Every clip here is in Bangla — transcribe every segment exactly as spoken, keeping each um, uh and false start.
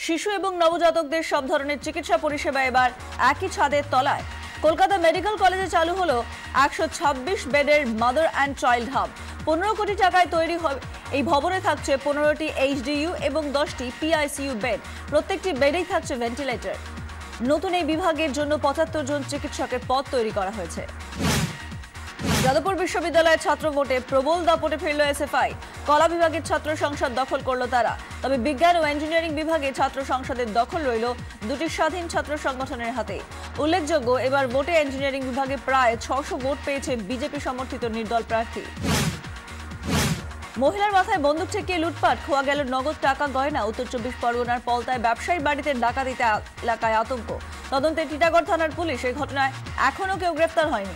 শিশু এবং নবজাতকদের সব ধরনের চিকিৎসা পরিষেবা এবার একই ছাদের তলায়। কলকাতা মেডিকেল কলেজে চালু হলো একশো ছাব্বিশ বেডের মাদার অ্যান্ড চাইল্ড হাব। পনেরো কোটি টাকায় তৈরি হবে এই ভবনে থাকছে পনেরোটি এইচডিইউ এবং দশটি পিআইসিইউ বেড। প্রত্যেকটি বেডেই থাকছে ভেন্টিলেটর। নতুন এই বিভাগের জন্য পঁচাত্তর জন চিকিৎসকের পদ তৈরি করা হয়েছে। যাদবপুর বিশ্ববিদ্যালয়ের ছাত্র ভোটে প্রবল দাপটে ফিরল এসএফআই। কলা বিভাগের ছাত্র সংসদ দখল করল তারা। তবে বিজ্ঞান ও ইঞ্জিনিয়ারিং বিভাগে ছাত্র সংসদের দখল রইল দুটি স্বাধীন ছাত্র সংগঠনের হাতে। উল্লেখযোগ্য, এবার ভোটে ইঞ্জিনিয়ারিং বিভাগে প্রায় ছশো ভোট পেয়েছে বিজেপি সমর্থিত নির্দল প্রার্থী। মহিলার মাথায় বন্দুক ঠেকিয়ে লুটপাট, খোয়া গেল নগদ টাকা গয়না। উত্তর চব্বিশ পরগনার পলতায় ব্যবসায়ী বাড়িতে ডাকাতিতে এলাকায় আতঙ্ক। তদন্তে টিটাগড় থানার পুলিশ। এই ঘটনায় এখনো কেউ গ্রেফতার হয়নি।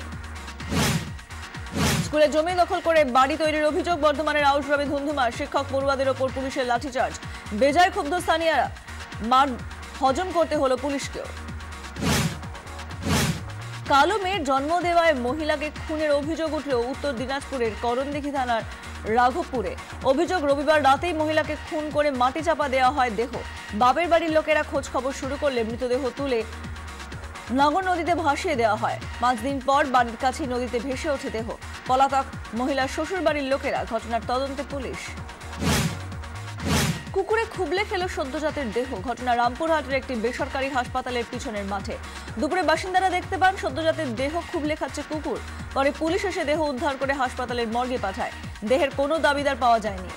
স্কুলে জমি দখল করে বাড়ি তৈরির অভিযোগ। বর্ধমানের আউশগ্রামে ধুন্ধুমা। শিক্ষক পড়ুয়াদের ওপর পুলিশের লাঠিচার্জ। বেজায় ক্ষুব্ধ স্থানীয়রা। মার হজম করতে হলো পুলিশকেও। কালো মেয়ের জন্ম দেওয়ায় মহিলাকে খুনের অভিযোগ উঠল উত্তর দিনাজপুরের করণদিঘি থানার রাঘবপুরে। অভিযোগ, রবিবার রাতেই মহিলাকে খুন করে মাটি চাপা দেওয়া হয় দেহ। বাপের বাড়ির লোকেরা খোঁজ খবর শুরু করলে মৃতদেহ তুলে নাগর নদীতে ভাসিয়ে দেওয়া হয়। পাঁচ দিন পর বাড়ির কাছে নদীতে ভেসে ওঠে দেহ। পলাতক মহিলার শ্বশুর বাড়ির লোকেরা। ঘটনার তদন্তে পুলিশ। কুকুরে খুবলে খেল সদ্যজাতের দেহ। ঘটনা রামপুরহাটের একটি বেসরকারি হাসপাতালের পিছনের মাঠে। দুপুরে বাসিন্দারা দেখতে পান সদ্যজাতের দেহ খুবলে খাচ্ছে কুকুর। পরে পুলিশ এসে দেহ উদ্ধার করে হাসপাতালের মর্গে পাঠায়। দেহের কোনো দাবিদার পাওয়া যায়নি।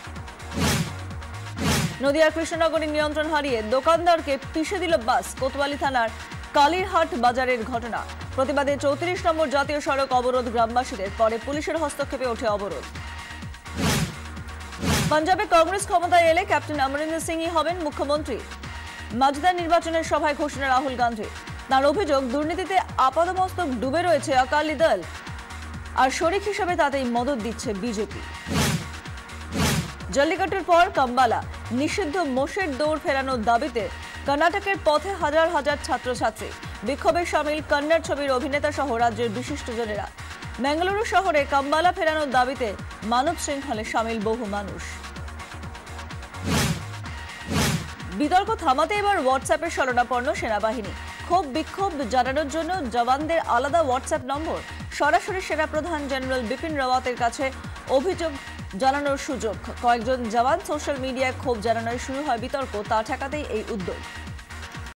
নদিয়ার কৃষ্ণনগরে নিয়ন্ত্রণ হারিয়ে দোকানদারকে পিষে দিল বাস। কোতোয়ালি থানার কালীরহাট বাজারের ঘটনা। প্রতিবাদে চৌত্রিশ নম্বর জাতীয় সড়ক অবরোধ গ্রামবাসীদের। পরে পুলিশের হস্তক্ষেপে ওঠে অবরোধ। পাঞ্জাবে কংগ্রেস ক্ষমতায় এলে ক্যাপ্টেন অমরিন্দর সিংই হবেন মুখ্যমন্ত্রী। মাঝদার নির্বাচনের সভায় ঘোষণা রাহুল গান্ধী। তার অভিযোগ, দুর্নীতিতে আপাদমস্তক ডুবে রয়েছে আকালি দল, আর শরিক হিসেবে তাতেই মদত দিচ্ছে বিজেপি। জল্লিকট্টুর পর কাম্বালা। নিষিদ্ধ মোষের দৌড় ফেরানোর দাবিতে কর্ণাটকের পথে হাজার হাজার ছাত্রছাত্রী। বিক্ষোভে সামিল কন্নড় ছবির অভিনেতা সহ রাজ্যের বিশিষ্টজনেরা। বেঙ্গালুরু শহরে কাম্বালা ফেরানোর দাবিতে মানব শৃঙ্খলে সামিল বহু মানুষ। বিতর্ক থামাতে এবার হোয়াটসঅ্যাপের শরণাপন্ন সেনাবাহিনী। ক্ষোভ বিক্ষোভ জানানোর জন্য জওয়ানদের আলাদা হোয়াটসঅ্যাপ নম্বর। সরাসরি সেনাপ্রধান জেনারেল বিপিন রাওয়াতের কাছে অভিযোগ জানানোর সুযোগ। কয়েকজন জওয়ান সোশ্যাল মিডিয়ায় ক্ষোভ জানানোয় শুরু হয় বিতর্ক। তা ঠেকাতেই এই উদ্যোগ।